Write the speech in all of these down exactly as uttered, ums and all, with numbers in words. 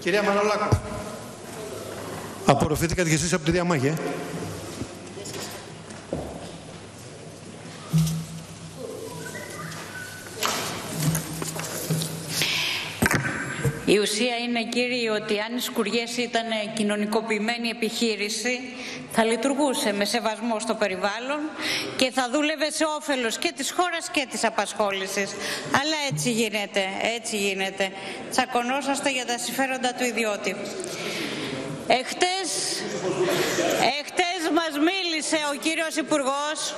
Κυρία Μανολάκου. Απορροφήθηκατε κι εσείς από τη διαμάχη, ε? Η ουσία είναι, κύριοι, ότι αν οι σκουριές ήταν κοινωνικοποιημένη επιχείρηση, θα λειτουργούσε με σεβασμό στο περιβάλλον και θα δούλευε σε όφελος και της χώρας και της απασχόλησης. Αλλά έτσι γίνεται, έτσι γίνεται. Τσακωνόσαστε για τα συμφέροντα του ιδιώτη. Εχτες, εχτες μας μίλησε ο κύριος Υπουργός.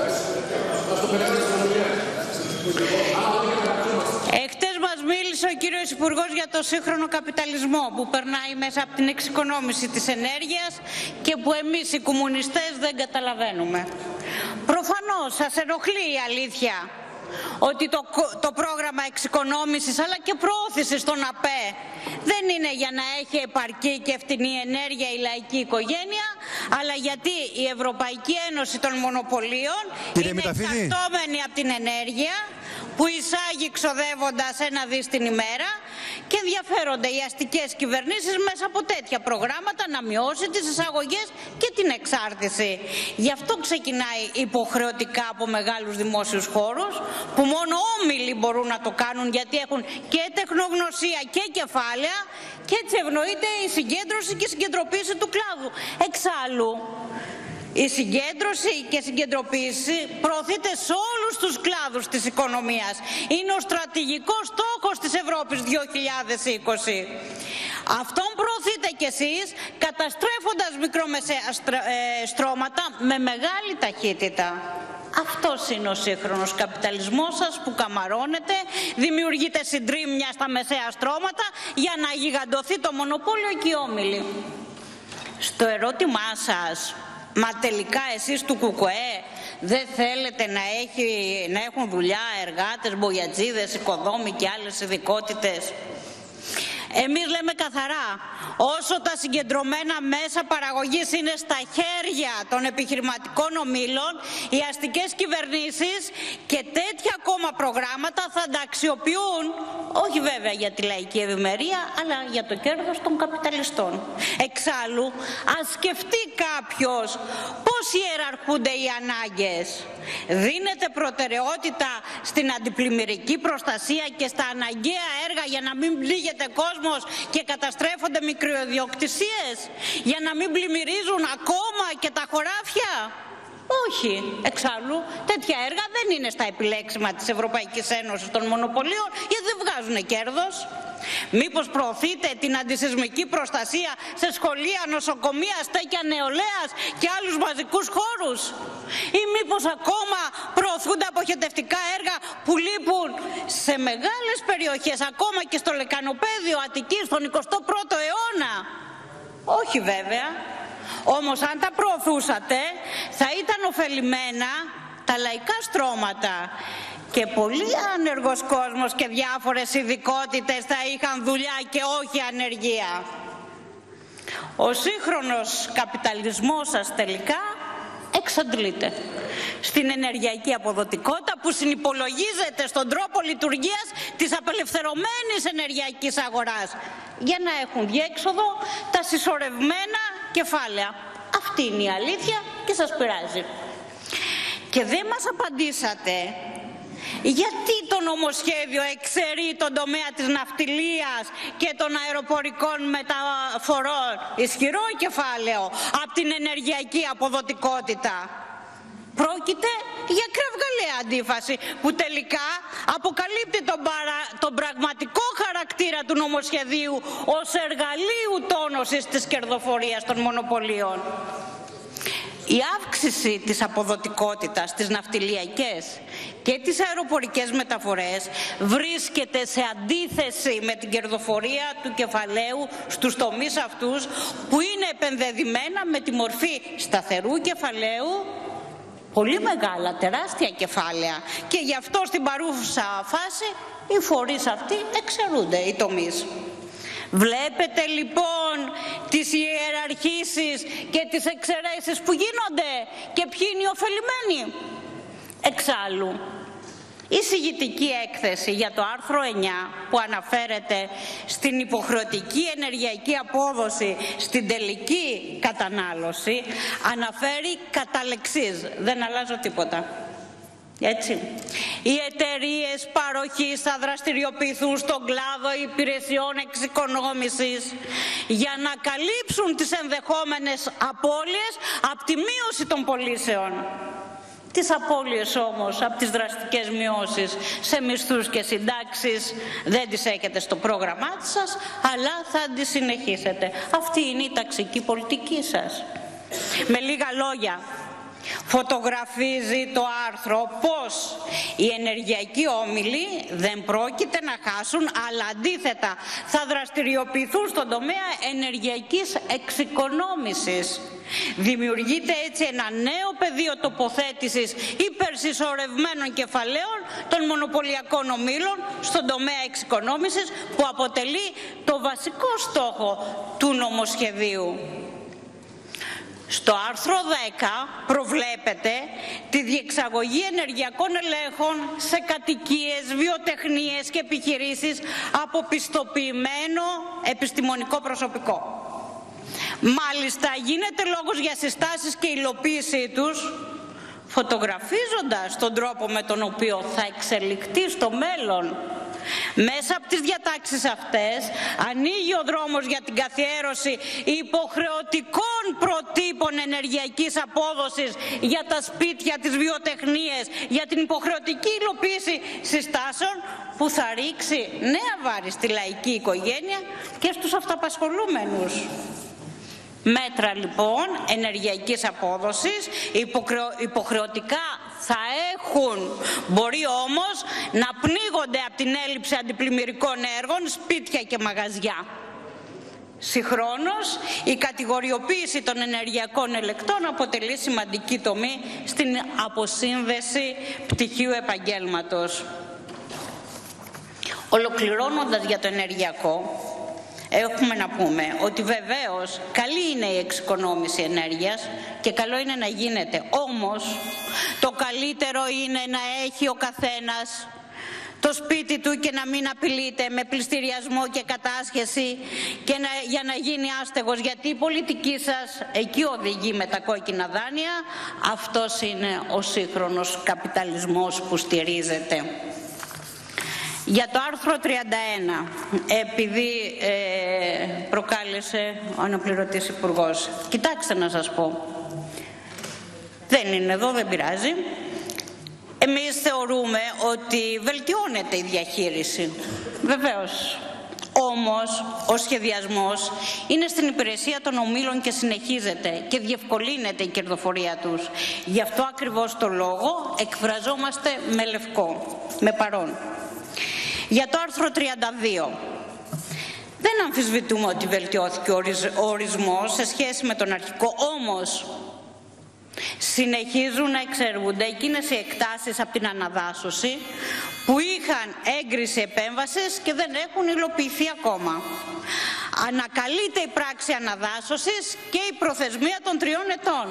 Εχτες μας μίλησε ο κύριος Υπουργός για το σύγχρονο καπιταλισμό που περνάει μέσα από την εξοικονόμηση της ενέργειας και που εμείς οι κομμουνιστές δεν καταλαβαίνουμε. Προφανώς σας ενοχλεί η αλήθεια ότι το, το πρόγραμμα εξοικονόμησης αλλά και προώθησης των ΑΠΕ δεν είναι για να έχει επαρκή και φτηνή ενέργεια η λαϊκή οικογένεια, αλλά γιατί η Ευρωπαϊκή Ένωση των Μονοπωλίων Κύριε είναι εξαρτώμενη από την ενέργεια που εισάγει ξοδεύοντας ένα δις την ημέρα και ενδιαφέρονται οι αστικές κυβερνήσεις μέσα από τέτοια προγράμματα να μειώσει τις εισαγωγές και την εξάρτηση. Γι' αυτό ξεκινάει υποχρεωτικά από μεγάλους δημόσιους χώρους που μόνο όμιλοι μπορούν να το κάνουν, γιατί έχουν και τεχνογνωσία και κεφάλαια, και έτσι ευνοείται η συγκέντρωση και η συγκεντρωποίηση του κλάδου. Εξάλλου, η συγκέντρωση και συγκεντρωποίηση προωθείται σε όλους τους κλάδους της οικονομίας. Είναι ο στρατηγικός στόχος της Ευρώπης δύο χιλιάδες είκοσι. Αυτόν προωθείτε κι εσείς, καταστρέφοντας μικρομεσαία στρώματα με μεγάλη ταχύτητα. Αυτός είναι ο σύγχρονος καπιταλισμός σας που καμαρώνετε, δημιουργείτε συντρίμμια στα μεσαία στρώματα για να γιγαντωθεί το μονοπόλιο και οι όμιλοι. Στο ερώτημά σας, μα τελικά εσείς του ΚΚΕ δεν θέλετε να, έχει, να έχουν δουλειά εργάτες, μπογιατζίδες, οικοδόμοι και άλλες ειδικότητες? Εμείς λέμε καθαρά, όσο τα συγκεντρωμένα μέσα παραγωγής είναι στα χέρια των επιχειρηματικών ομίλων, οι αστικές κυβερνήσεις και τέτοια ακόμα προγράμματα θα τα αξιοποιούν, όχι βέβαια για τη λαϊκή ευημερία, αλλά για το κέρδος των καπιταλιστών. Εξάλλου, ας σκεφτεί κάποιος πώς ιεραρχούνται οι ανάγκες. Δίνεται προτεραιότητα στην αντιπλημμυρική προστασία και στα αναγκαία έργα για να μην πλήγεται κόσμος και καταστρέφονται μικροϊδιοκτησίες, για να μην πλημμυρίζουν ακόμα και τα χωράφια? Όχι. Εξάλλου, τέτοια έργα δεν είναι στα επιλέξιμα της Ευρωπαϊκής Ένωσης των Μονοπωλίων, γιατί δεν βγάζουν κέρδος. Μήπως προωθείτε την αντισυσμική προστασία σε σχολεία, νοσοκομεία, στέκια νεολαίας και άλλους μαζικούς χώρους? Ή μήπως ακόμα προωθούνται αποχετευτικά έργα που λείπουν σε μεγάλες περιοχές, ακόμα και στο Λεκανοπαίδιο Αττικής, στον εικοστό πρώτο αιώνα? Όχι βέβαια. Όμως αν τα προωθούσατε θα ήταν ωφελημένα τα λαϊκά στρώματα και πολύ άνεργος κόσμος και διάφορες ειδικότητες θα είχαν δουλειά και όχι ανεργία. Ο σύγχρονος καπιταλισμός σας τελικά εξαντλείται στην ενεργειακή αποδοτικότητα που συνυπολογίζεται στον τρόπο λειτουργίας της απελευθερωμένης ενεργειακής αγοράς για να έχουν διέξοδο τα συσσωρευμένα κεφάλαια. Αυτή είναι η αλήθεια και σας πειράζει. Και δεν μας απαντήσατε γιατί το νομοσχέδιο εξαιρεί τον τομέα της ναυτιλίας και των αεροπορικών μεταφορών, ισχυρό κεφάλαιο, από την ενεργειακή αποδοτικότητα. Πρόκειται για κραυγαλαία αντίφαση που τελικά αποκαλύπτει τον, παρα... τον πραγματικό χαρακτήρα του νομοσχεδίου ως εργαλείου τόνωσης της κερδοφορίας των μονοπωλίων. Η αύξηση της αποδοτικότητας στις ναυτιλιακές και τις αεροπορικές μεταφορές βρίσκεται σε αντίθεση με την κερδοφορία του κεφαλαίου στους τομείς αυτούς που είναι επενδεδημένα με τη μορφή σταθερού κεφαλαίου, πολύ μεγάλα, τεράστια κεφάλαια, και γι' αυτό στην παρούσα φάση οι φορείς αυτοί εξαιρούνται, οι τομείς. Βλέπετε λοιπόν τις ιεραρχήσεις και τις εξαιρέσεις που γίνονται και ποιοι είναι οι ωφελημένοι? Εξάλλου, Η εισηγητική έκθεση για το άρθρο εννιά που αναφέρεται στην υποχρεωτική ενεργειακή απόδοση στην τελική κατανάλωση αναφέρει κατά λεξής, δεν αλλάζω τίποτα. Έτσι. Οι εταιρείες παροχής θα δραστηριοποιηθούν στον κλάδο υπηρεσιών εξοικονόμησης για να καλύψουν τις ενδεχόμενες απώλειες από τη μείωση των πωλήσεων. Τις απώλειες όμως από τις δραστικές μειώσεις σε μισθούς και συντάξεις δεν τις έχετε στο πρόγραμμά σας, αλλά θα τις συνεχίσετε. Αυτή είναι η ταξική πολιτική σας. Με λίγα λόγια, φωτογραφίζει το άρθρο πως οι ενεργειακοί όμιλοι δεν πρόκειται να χάσουν, αλλά αντίθετα θα δραστηριοποιηθούν στον τομέα ενεργειακής εξοικονόμησης. Δημιουργείται έτσι ένα νέο πεδίο τοποθέτησης υπερσυσσωρευμένων κεφαλαίων των μονοπωλιακών ομίλων στον τομέα εξοικονόμησης, που αποτελεί το βασικό στόχο του νομοσχεδίου. Στο άρθρο δέκα προβλέπεται τη διεξαγωγή ενεργειακών ελέγχων σε κατοικίες, βιοτεχνίες και επιχειρήσεις από πιστοποιημένο επιστημονικό προσωπικό. Μάλιστα γίνεται λόγος για συστάσεις και υλοποίησή τους, φωτογραφίζοντας τον τρόπο με τον οποίο θα εξελιχθεί στο μέλλον. Μέσα από τις διατάξεις αυτές ανοίγει ο δρόμος για την καθιέρωση υποχρεωτικών προτύπων ενεργειακής απόδοσης για τα σπίτια, τις βιοτεχνίες, για την υποχρεωτική υλοποίηση συστάσεων που θα ρίξει νέα βάρη στη λαϊκή οικογένεια και στους αυταπασχολούμενους. Μέτρα λοιπόν ενεργειακής απόδοσης υποχρεωτικά θα έχουν, μπορεί όμως να πνίγονται από την έλλειψη αντιπλημμυρικών έργων, σπίτια και μαγαζιά. Συγχρόνως, η κατηγοριοποίηση των ενεργειακών ελεκτών αποτελεί σημαντική τομή στην αποσύνδεση πτυχίου επαγγέλματος. Ολοκληρώνοντας για το ενεργειακό, έχουμε να πούμε ότι βεβαίως καλή είναι η εξοικονόμηση ενέργειας και καλό είναι να γίνεται. Όμως το καλύτερο είναι να έχει ο καθένας το σπίτι του και να μην απειλείται με πληστηριασμό και κατάσχεση και να, για να γίνει άστεγος, γιατί η πολιτική σας εκεί οδηγεί με τα κόκκινα δάνεια. Αυτός είναι ο σύγχρονος καπιταλισμός που στηρίζεται. Για το άρθρο τριάντα ένα, επειδή ε, προκάλεσε ο αναπληρωτής υπουργός, κοιτάξτε να σας πω, δεν είναι εδώ, δεν πειράζει. Εμείς θεωρούμε ότι βελτιώνεται η διαχείριση, βεβαίως. Όμως ο σχεδιασμός είναι στην υπηρεσία των ομίλων και συνεχίζεται και διευκολύνεται η κερδοφορία τους. Γι' αυτό ακριβώς το λόγο εκφραζόμαστε με λευκό, με παρόν. Για το άρθρο τριάντα δύο, δεν αμφισβητούμε ότι βελτιώθηκε ο ορισμός σε σχέση με τον αρχικό, όμως συνεχίζουν να εξαιρούνται εκείνες οι εκτάσεις από την αναδάσωση που είχαν έγκριση επέμβασης και δεν έχουν υλοποιηθεί ακόμα. Ανακαλείται η πράξη αναδάσωσης και η προθεσμία των τριών ετών.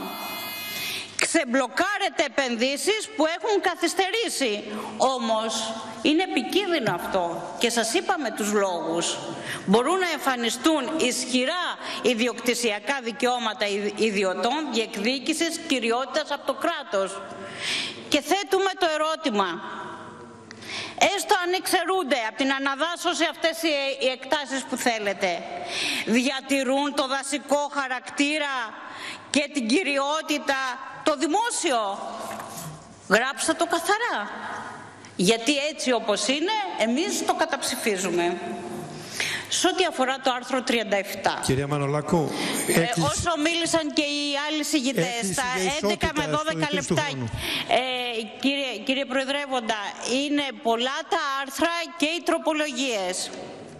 Ξεμπλοκάρετε επενδύσεις που έχουν καθυστερήσει. Όμως είναι επικίνδυνο αυτό και σας είπαμε τους λόγους. Μπορούν να εμφανιστούν ισχυρά ιδιοκτησιακά δικαιώματα ιδιωτών διεκδίκησης κυριότητας από το κράτος. Και θέτουμε το ερώτημα, έστω αν εξαιρούνται από την αναδάσωση αυτές οι εκτάσεις που θέλετε, διατηρούν το δασικό χαρακτήρα και την κυριότητα το δημόσιο? Γράψτε το καθαρά, γιατί έτσι όπως είναι εμείς το καταψηφίζουμε. Σε ό,τι αφορά το άρθρο τριάντα επτά, κυρία Μανολάκου, ε, όσο μίλησαν και οι άλλοι συγγητές, τα έντεκα με δώδεκα λεπτά, ε, κύριε, κύριε Προεδρεύοντα, είναι πολλά τα άρθρα και οι τροπολογίες.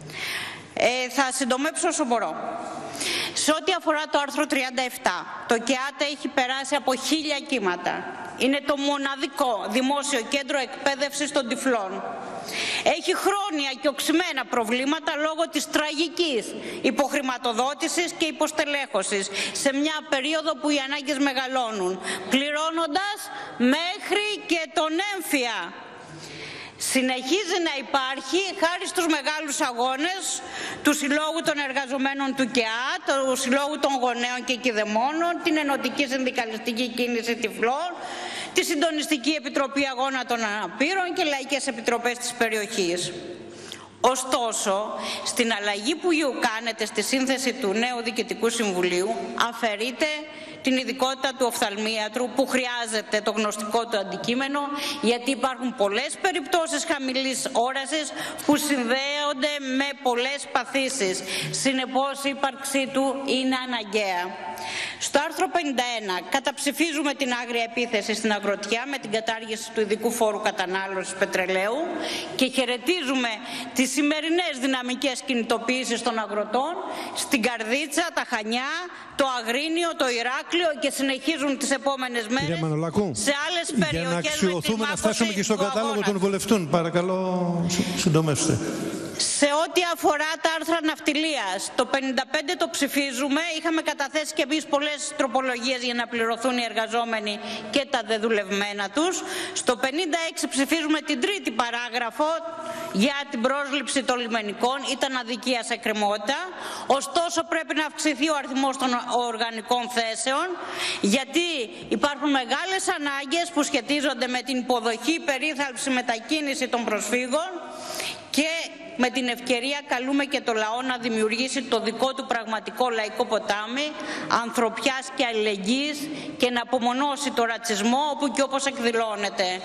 Ε, θα συντομέψω όσο μπορώ. Σε ό,τι αφορά το άρθρο τριάντα επτά, το ΚΕΑΤ έχει περάσει από χίλια κύματα. Είναι το μοναδικό δημόσιο κέντρο εκπαίδευσης των τυφλών. Έχει χρόνια και οξυμένα προβλήματα λόγω της τραγικής υποχρηματοδότησης και υποστελέχωσης σε μια περίοδο που οι ανάγκες μεγαλώνουν, πληρώνοντας μέχρι και τον έμφυα. συνεχίζει να υπάρχει χάρη στους μεγάλους αγώνες του Συλλόγου των Εργαζομένων του ΚΕΑ, του Συλλόγου των Γονέων και Κηδεμόνων, την Ενωτική Συνδικαλιστική Κίνηση Τυφλών, τη Συντονιστική Επιτροπή Αγώνα των Αναπήρων και Λαϊκές Επιτροπές της περιοχής. Ωστόσο, στην αλλαγή που κάνετε στη σύνθεση του νέου Διοικητικού Συμβουλίου αφαιρείτε την ειδικότητα του οφθαλμίατρου που χρειάζεται το γνωστικό του αντικείμενο, γιατί υπάρχουν πολλές περιπτώσεις χαμηλής όρασης που συνδέονται με πολλές παθήσεις. Συνεπώς η ύπαρξή του είναι αναγκαία. Στο άρθρο πενήντα ένα καταψηφίζουμε την άγρια επίθεση στην αγροτιά με την κατάργηση του ειδικού φόρου κατανάλωσης πετρελαίου και χαιρετίζουμε τις σημερινές δυναμικές κινητοποιήσεις των αγροτών στην Καρδίτσα, τα Χανιά, το Αγρίνιο, το Ηράκλειο και συνεχίζουν τις επόμενες μέρες σε άλλες περιοχές. Για να αξιωθούμε να φτάσουμε και στο κατάλογο των βουλευτών. Παρακαλώ, συντομεύστε. Σε ό,τι αφορά τα άρθρα ναυτιλίας, το πενήντα πέντε το ψηφίζουμε. Είχαμε καταθέσει και εμείς πολλές τροπολογίες για να πληρωθούν οι εργαζόμενοι και τα δεδουλευμένα τους. Στο πενήντα έξι ψηφίζουμε την τρίτη παράγραφο για την πρόσληψη των λιμενικών. Ήταν αδικία σε κρεμότητα. Ωστόσο πρέπει να αυξηθεί ο αριθμός των οργανικών θέσεων, γιατί υπάρχουν μεγάλες ανάγκες που σχετίζονται με την υποδοχή, περίθαλψη, μετακίνηση των προσφύγων και με την ευκαιρία καλούμε και το λαό να δημιουργήσει το δικό του πραγματικό λαϊκό ποτάμι ανθρωπιάς και αλληλεγγύης και να απομονώσει το ρατσισμό όπου και όπως εκδηλώνεται.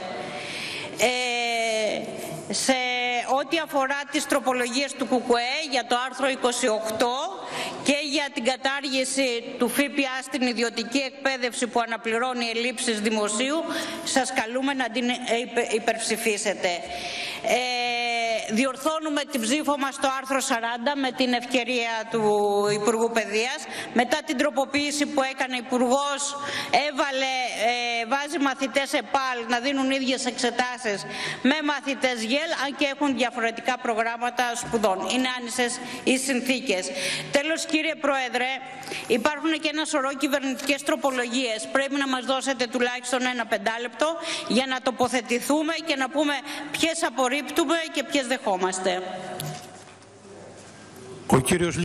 Ε, σε ό,τι αφορά τις τροπολογίες του ΚΚΕ για το άρθρο είκοσι οκτώ και για την κατάργηση του ΦΠΑ στην ιδιωτική εκπαίδευση που αναπληρώνει ελλείψεις δημοσίου, σας καλούμε να την υπερψηφίσετε. Ε, διορθώνουμε την ψήφο μας στο άρθρο σαράντα με την ευκαιρία του Υπουργού Παιδείας. Μετά την τροποποίηση που έκανε ο Υπουργός, έβαλε, ε, βάζει μαθητές ΕΠΑΛ να δίνουν ίδιες εξετάσεις με μαθητές ΓΕΛ, αν και έχουν διαφορετικά προγράμματα σπουδών. Είναι άνισες οι συνθήκες. Τέλος, κύριε Πρόεδρε, υπάρχουν και ένα σωρό κυβερνητικές τροπολογίες. Πρέπει να μας δώσετε τουλάχιστον ένα πεντάλεπτο για να τοποθετηθούμε και να πούμε ποιες απορρίπτουμε και ποιες δεχόμαστε. Ο κύριος